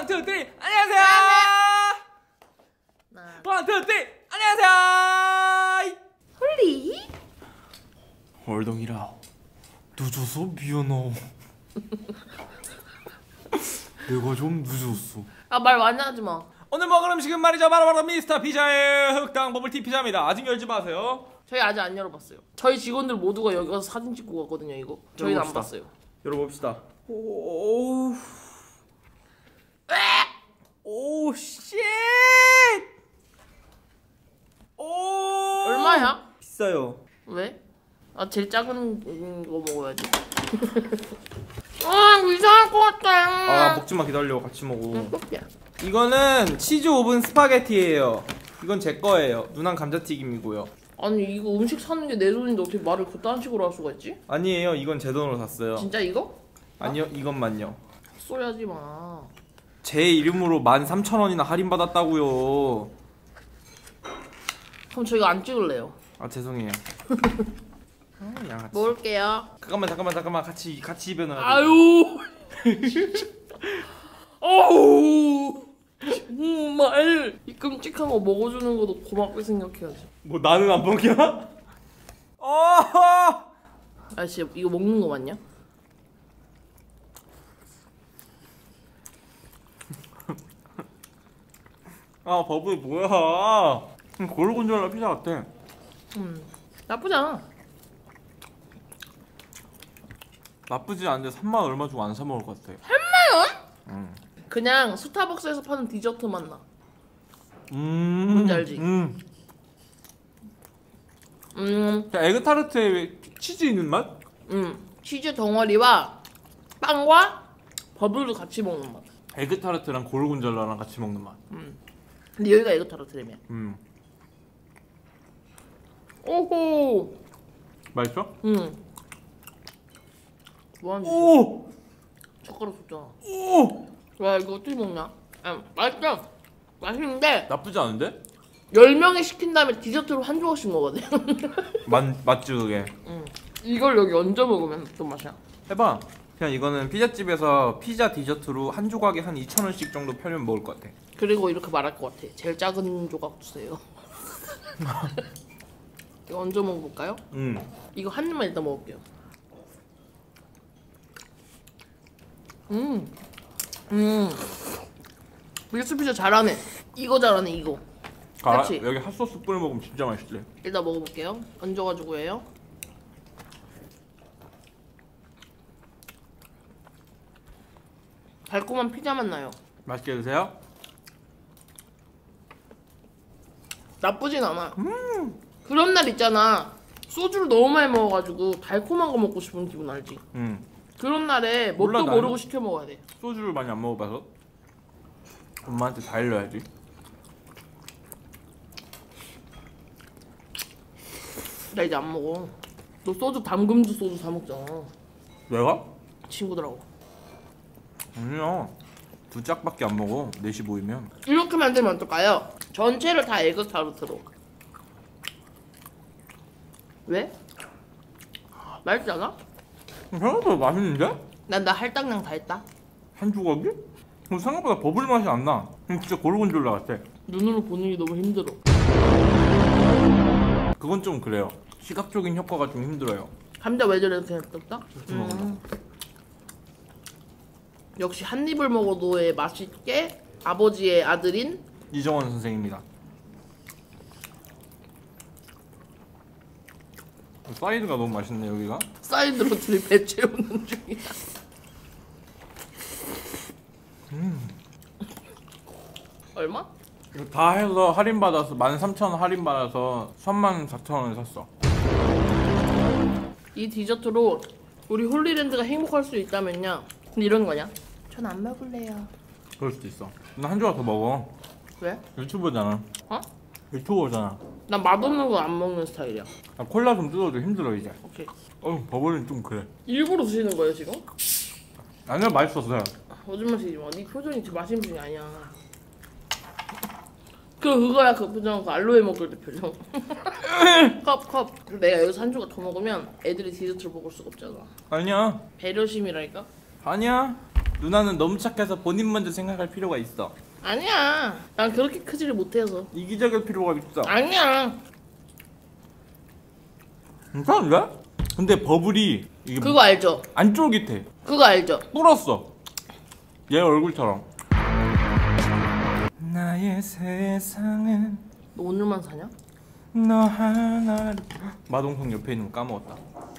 투, 쓰리. 안녕하세요. 원, 투, 쓰리. 안녕하세요. 홀리? 월동이라 늦어서 미안해. 내가 좀 늦었어. 아, 말 많이 하지 마. 오늘 먹을 음식은 말이죠, 바로 미스터 피자의 흑당 버블티 피자입니다. 아직 열지 마세요. 저희 아직 안 열어봤어요. 저희 직원들 모두가 여기 와서 사진 찍고 갔거든요. 이거 저희는 안 봤어요. 열어봅시다. 오, 오, 쉣. 오, 얼마야? 비싸요. 왜? 아, 제일 작은 거 먹어야지. 아, 이상할 것 같아. 아, 먹지마, 기다려. 같이 먹어. 야. 이거는 치즈 오븐 스파게티예요. 이건 제 거예요. 누난 감자튀김이고요. 아니, 이거 음식 사는 게 내 돈인데 어떻게 말을 그딴 식으로 할 수가 있지? 아니에요, 이건 제 돈으로 샀어요. 진짜 이거? 아니요, 이것만요. 소리 하지 마. 제 이름으로 13,000원이나 할인받았다고요. 그럼 저 이거 안 찍을래요. 아, 죄송해요. 양아치. 먹을게요. 잠깐만. 같이 입에 넣어야 돼. 아유. 어우. 정말 이 끔찍한 거 먹어주는 것도 고맙게 생각해야지. 뭐 나는 안 먹냐? 어! 아저씨, 이거 먹는 거 맞냐? 아, 버블이 뭐야? 고르곤졸라 피자 같아. 나쁘지 않아. 나쁘지 않은데 3만 얼마 주고 안 사 먹을 것 같아. 3만 원? 응. 그냥 스타벅스에서 파는 디저트 맛 나. 뭔지 알지? 에그타르트에 치즈 있는 맛? 치즈 덩어리와 빵과 버블도 같이 먹는 맛. 에그타르트랑 고르곤졸라랑 같이 먹는 맛. 근데 여기가 에그타르트라며. 오호. 맛있어? 뭐하는 오! 젓가락 줬잖아. 오! 와, 이거 어떻게 먹냐? 아, 맛있어. 맛있는데 나쁘지 않은데? 10명이 시킨 다음에 디저트로 한 조각씩 먹어야 돼. 맞지 그게? 이걸 여기 얹어 먹으면 어떤 맛이야? 해봐. 그냥 이거는 피자집에서 피자 디저트로 한 조각에 한 2,000원씩 정도 팔면 먹을 것 같아. 그리고 이렇게 말할 것 같아. 제일 작은 조각 주세요. 이거 얹어 먹어볼까요? 이거 한 입만 일단 먹을게요. 밀수 피자 잘하네. 이거 잘하네, 이거. 그치? 여기 핫소스 뿌려 먹으면 진짜 맛있지. 일단 먹어볼게요. 얹어가지고 해요. 달콤한 피자 맛 나요. 맛있게 드세요. 나쁘진 않아. 그런 날 있잖아. 소주를 너무 많이 먹어가지고 달콤한 거 먹고 싶은 기분 알지? 그런 날에 뭣도 모르고 시켜 먹어야 돼. 소주를 많이 안 먹어봐서 엄마한테 다 일러야지. 나 이제 안 먹어. 너 소주 담금주 소주 사 먹잖아. 내가? 친구들하고. 아니야. 2짝밖에 안 먹어. 4시 모이면. 이렇게 만들면 어떨까요? 전체를 다 에그타르트로. 왜? 맛있지 않아? 생각보다 맛있는데? 난 나 할당량 다 했다. 한 조각이? 생각보다 버블 맛이 안 나. 진짜 고르곤졸라 같아. 눈으로 보는 게 너무 힘들어. 그건 좀 그래요. 시각적인 효과가 좀 힘들어요. 감자 왜 저래 그냥 떴다? 역시 한 입을 먹어도의 맛있게 아버지의 아들인 이정원 선생입니다. 사이드가 너무 맛있네 여기가. 사이드로 둘이 배 채우는 중이야. 얼마? 이거 다 해서 할인받아서 13,000원 할인받아서 34,000원에 샀어. 이 디저트로 우리 홀리랜드가 행복할 수 있다면요. 근데 이런 거냐? 전 안 먹을래요. 그럴 수도 있어. 나 한 조각 더 먹어. 왜? 유튜버잖아. 어? 유튜버잖아. 난 맛없는 거 안 먹는 스타일이야. 나 콜라 좀 뜯어도 힘들어 이제. 오케이. 버블은 좀 그래. 일부러 드시는 거예요 지금? 아니야 맛있었어요. 거짓말 치지 마. 네 표정이 지금 맛있는 표정이 아니야. 그거야 그 표정. 그 알로에 먹을 때 표정. 컵. 내가 여기서 한 조각 더 먹으면 애들이 디저트를 먹을 수가 없잖아. 아니야. 배려심이랄까? 아니야. 누나는 너무 착해서 본인 먼저 생각할 필요가 있어. 아니야. 난 그렇게 크지를 못해서. 이기적일 필요가 있어. 아니야. 괜찮은데? 근데 버블이 이게 그거 알죠? 안 쫄깃해. 그거 알죠? 뚫었어. 얘 얼굴처럼. 나의 세상은 너 오늘만 사냐? 너 하나를. 마동석 옆에 있는 거 까먹었다.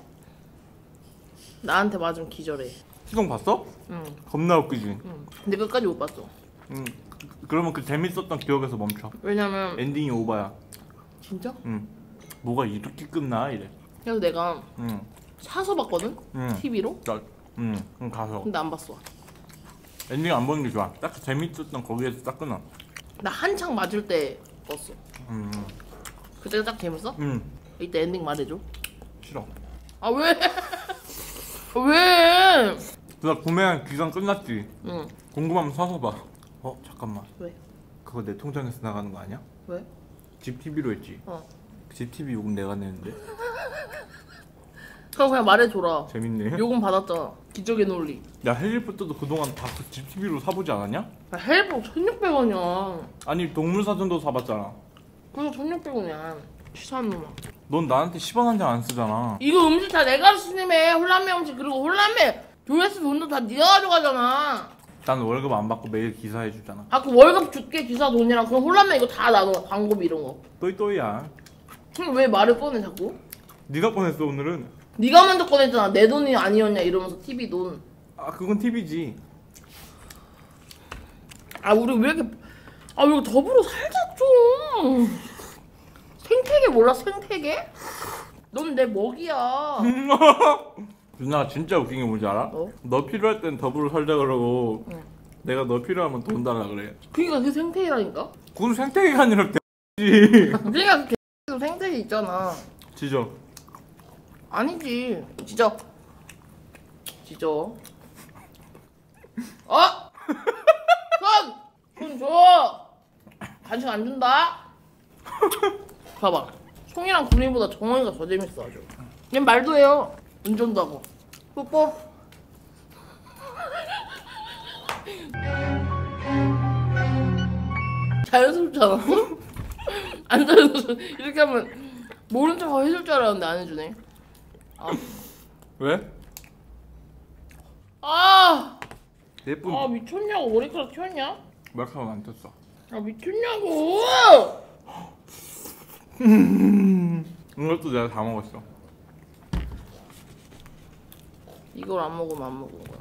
나한테 맞으면 기절해. 시동 봤어? 응. 겁나 웃기지? 응. 근데 끝까지 못 봤어. 그러면 그 재밌었던 기억에서 멈춰. 왜냐면 엔딩이 오바야. 진짜? 뭐가 이렇게 끝나 이래. 그래서 내가 응. 사서 봤거든? TV로? 그럼 가서. 근데 안 봤어. 엔딩 안 보는 게 좋아. 딱 재밌었던 거기에서 딱 끊어. 나 한창 맞을 때 봤어. 그때가 딱 재밌어? 이때 엔딩 말해줘. 싫어. 아 왜? 왜? 나 구매한 기간 끝났지? 응. 궁금하면 사서 봐. 잠깐만. 왜? 그거 내 통장에서 나가는 거 아니야? 왜? 집 TV로 했지? 어. 집 TV 요금 내가 내는데? 그럼 그냥 말해줘라. 재밌네. 요금 받았잖아. 기적의 논리. 야 해리포터도 그동안 다 그 집 TV로 사보지 않았냐? 야, 헬복 1,600원이야. 아니 동물사전도 사봤잖아. 그래서 1,600원이야. 치사한 놈아. 넌 나한테 10원 한 장 안 쓰잖아. 이거 음식 다 내가 수님해. 홀라메 음식. 그리고 홀라메 조회수 돈도 다 네가 가져가잖아. 난 월급 안 받고 매일 기사해주잖아. 아, 그 월급 줄게 기사 돈이랑 그럼 홀라메 이거 다 나눠. 광고비 이런 거. 또이또이야. 그럼 왜 말을 꺼내 자꾸? 네가 꺼냈어 오늘은. 네가 먼저 꺼냈잖아. 내 돈이 아니었냐 이러면서 TV 돈. 아 그건 TV지. 아 우리 왜 이렇게 아 이거 더불어 살자 좀. 생태계 몰라 생태계? 넌 내 먹이야. 누나가 진짜 웃긴 게 뭔지 알아? 너 필요할 땐 더불어 살자 그러고 내가 너 필요하면 돈 달라 그래. 그니까 그게 생태계라니까? 그건 생태계가 아니라 개지. 그러니까 그 개도 생태계 있잖아. 지져. 아니지. 지져. 손 줘. 간식 안 준다. 봐봐. 송이랑 구리보다 정원이가 더 재밌어 아주. 얘 말도 해요. 운전도 하고. 뽀뽀. 자연스럽지 않았어? 안 자연스러워. 이렇게 하면 모른 척 해줄 줄 알았는데 안 해주네. 왜? 예쁜. 미쳤냐고. 머리카락 튀었냐? 머리카락 안 떴어. 미쳤냐고. 이것도 내가 다 먹었어. 이걸 안 먹으면 안 먹은 거야.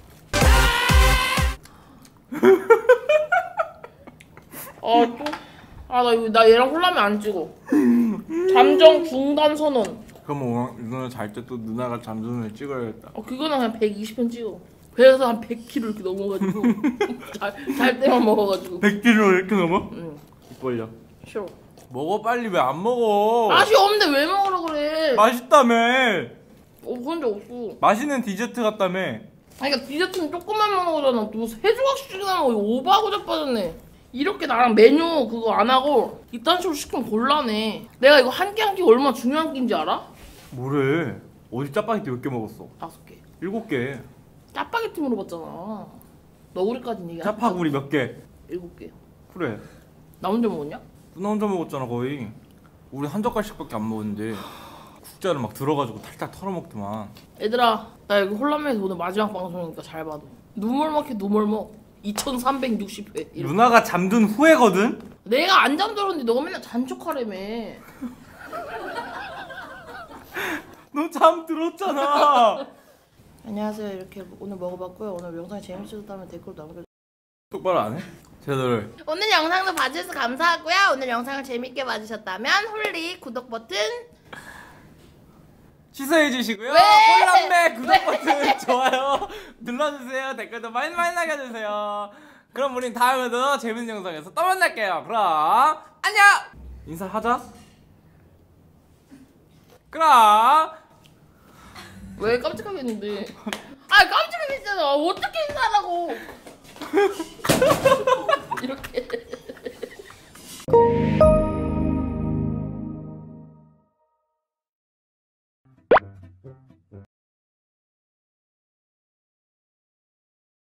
나 얘랑 홀라면 안 찍어. 잠정 중단 선언. 그럼 누나 잘 때 또 누나가 잠드는 애 찍어야겠다. 그거는 한 120편 찍어. 배에서 한 100kg 이렇게 넘어가지고 잘 때만 먹어가지고. 100kg 이렇게 넘어? 응. 입 벌려. 싫어. 먹어 빨리. 왜 안 먹어? 맛이 없는데 왜 먹으라 그래? 맛있다며. 그런 적 없어. 맛있는 디저트 같다며. 그러니까 디저트는 조금만 먹는 거잖아. 또 세 조각씩이나 먹어. 오버하고 자빠졌네. 이렇게 나랑 메뉴 그거 안 하고 이딴 식으로 시키면 곤란해. 내가 이거 한 끼 한 끼 얼마나 중요한 끼인지 알아? 뭐래? 어디 짜파게티 몇 개 먹었어? 5개. 7개. 짜파게티 물어봤잖아. 너구리까지는 얘기 안 짜파구리 몇 개? 7개. 그래. 나 혼자 먹었냐? 누나 혼자 먹었잖아 거의. 우리 한 젓갈씩밖에 안 먹었는데 국자를 막 들어가지고 탈탈 털어먹더만. 얘들아, 나 여기 홀라면에서 오늘 마지막 방송이니까 잘 봐도. 누멀먹해 누멀먹. 2360회. 누나가 잠든 후회거든? 내가 안 잠들었는데 너가 맨날 잔척하라며. 너 잠들었잖아. 안녕하세요. 이렇게 오늘 먹어봤고요. 오늘 영상이 재밌으셨다면 댓글 남겨주세요. 똑바로 안 해? 제대로. 오늘 영상도 봐주셔서 감사하고요. 오늘 영상을 재밌게 봐주셨다면 홀리 구독 버튼 취소해주시고요. 왜? 홀람배 구독 버튼 좋아요 눌러주세요. 댓글도 많이 남겨주세요. 그럼 우린 다음에도 재밌는 영상에서 또 만날게요. 그럼 안녕. 인사하자. 그럼 왜 깜찍하게 했는데. 깜찍하게 했잖아. 어떻게 인사하라고.